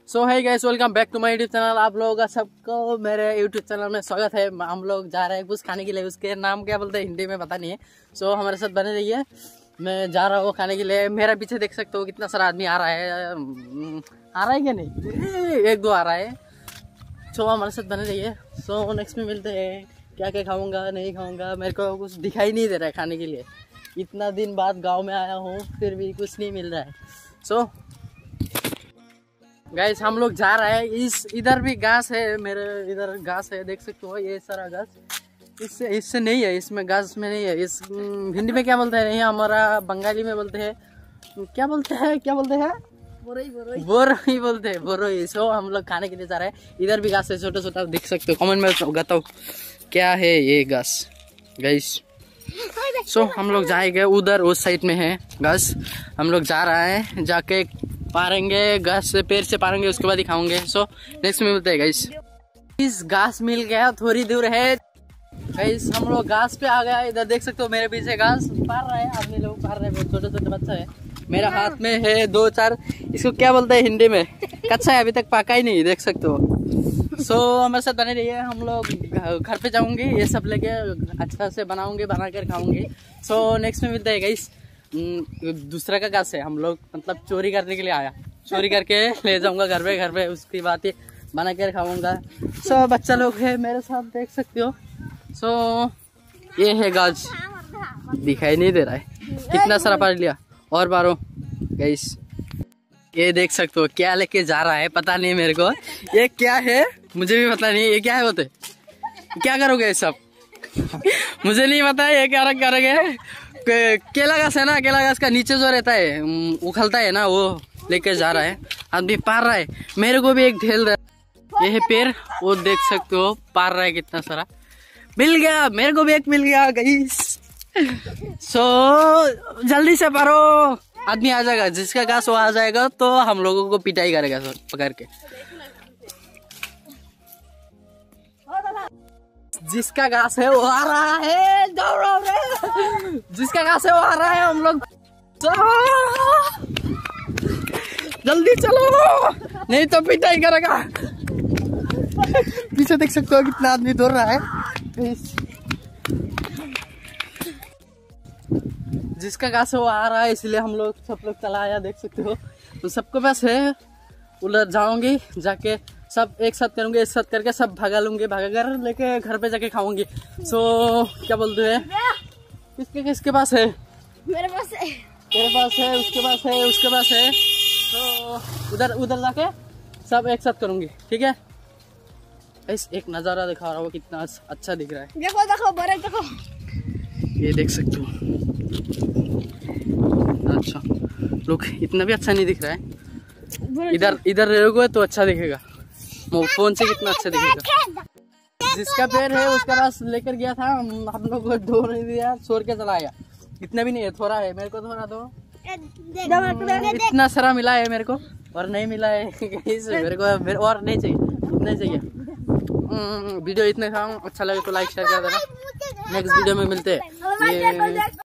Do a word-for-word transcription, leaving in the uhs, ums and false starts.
सो है guys, welcome back to my YouTube channel. आप लोगों का सबको मेरे यूट्यूब चैनल में स्वागत है। हम लोग जा रहे हैं कुछ खाने के लिए, उसके नाम क्या बोलते हैं हिंदी में पता नहीं है। सो so, हमारे साथ बने रहिए। मैं जा रहा हूँ खाने के लिए। मेरा पीछे देख सकते हो कितना सारा आदमी आ रहा है। आ रहा है क्या नहीं, एक दो आ रहा है। सो so, हमारे साथ बने रहिए। सो so, नेक्स्ट में मिलते हैं। क्या क्या खाऊंगा नहीं खाऊंगा, मेरे को कुछ दिखाई नहीं दे रहा है खाने के लिए। इतना दिन बाद गाँव में आया हूँ फिर भी कुछ नहीं मिल रहा है। सो so, गाइस हम लोग जा रहे हैं। इस इधर भी घास है, मेरे इधर घास है, देख सकते हो ये सारा घास। इससे इससे नहीं है, इसमें घास में नहीं है। इस हिंदी में क्या बोलते हैं, नहीं हमारा बंगाली में बोलते हैं, क्या बोलते हैं क्या बोलते हैं बोरोई बोरोई बोरोई बोलते हैं, बोरोई। सो हम लोग खाने के लिए जा रहे हैं। इधर भी घास है छोटा छोटा, देख सकते हो। कमेंट में बताओ क्या है ये घास गाइस। सो हम लोग जाएंगे उधर, उस साइड में है घास। हम लोग जा रहा है, जाके पारेंगे घास से, पेड़ से पारेंगे, उसके बाद ही खाओगे। सो नेक्स्ट में मिलते हैं गाइस। इस घास मिल गया, थोड़ी दूर है गाइस। हम लोग घास पे आ गया। इधर देख सकते हो मेरे पीछे घास पार रहा है, आदमी लोग पार रहे हैं, छोटे छोटे बच्चा है। मेरा हाथ में है दो चार, इसको क्या बोलते हैं हिंदी में, कच्चा है, अभी तक पका ही नहीं, देख सकते हो। सो so, हमारे साथ बने रहिए। हम लोग घर पे जाऊंगे, ये सब लेके अच्छा से बनाऊंगे, बना कर खाऊंगे। सो so, नेक्स्ट में मिलते हैं गाइस। दूसरा का घास है, हम लोग मतलब चोरी करने के लिए आया, चोरी करके ले जाऊंगा घर पे। घर पे उसकी बात ही बना कर खाऊंगा। सो so, बच्चा लोग है मेरे साथ, देख सकते हो। सो so, ये है घास, दिखाई नहीं दे रहा है, कितना सारा पार लिया और बारो गाइस। ये देख सकते हो क्या लेके जा रहा है, पता नहीं मेरे को ये क्या है, मुझे भी पता नहीं ये क्या है। बोलते क्या करोगे ये सब मुझे नहीं पता है ये क्या करोगे। केला घास है ना, केला घास का नीचे जो रहता है उखलता है ना, वो लेके जा रहा है। आदमी पार रहा है, मेरे को भी एक ढेल रहा है। ये है पेड़, वो देख सकते हो पार रहा है कितना सारा। मिल गया, मेरे को भी एक मिल गया गाइस। सो so, जल्दी से पारो, आदमी आ जाएगा, जिसका घास वो आ जाएगा तो हम लोगों को पिटाई करेगा पकड़ के। जिसका घास है वो आ रहा है, दौड़ो रे। जिसका घास है वो आ रहा है, हम लोग जल्दी चलो नहीं तो पिटाई करेगा। पीछे देख सकते हो कितना आदमी दौड़ रहा है। जिसका घास है वो आ रहा है, इसलिए हम लोग सब लोग चला आया, देख सकते हो। तो सबके पास है, उधर जाऊंगी, जाके सब एक साथ करूंगे, एक साथ करके सब भगा लूंगी, भगा कर लेके घर पे जाके खाऊंगी। सो so, क्या बोलते हैं, किसके किसके पास है? मेरे पास है, तेरे पास है, उसके पास है, उसके पास है। तो उधर उधर जाके सब एक साथ करूंगी, ठीक है। इस एक नजारा दिखा रहा हूँ, कितना अच्छा दिख रहा है। देखो देखो बड़े देखो, ये देख सकते हो। अच्छा लोग, इतना भी अच्छा नहीं दिख रहा है। इधर इधर रहोगे तो अच्छा दिखेगा, फोन से कितना अच्छा दिखेगा। जिसका पेड़ है उसका पास लेकर गया था, हम लोग को दो नहीं दिया, छोड़ के चला गया। इतना भी नहीं है, थोड़ा है, मेरे को थोड़ा दो। इतना सारा मिला है मेरे को, और नहीं मिला है मेरे को, मेरे और नहीं चाहिए, नहीं चाहिए। वीडियो इतने था, अच्छा लगे तो लाइक शेयर कर देना। नेक्स्ट वीडियो में मिलते हैं।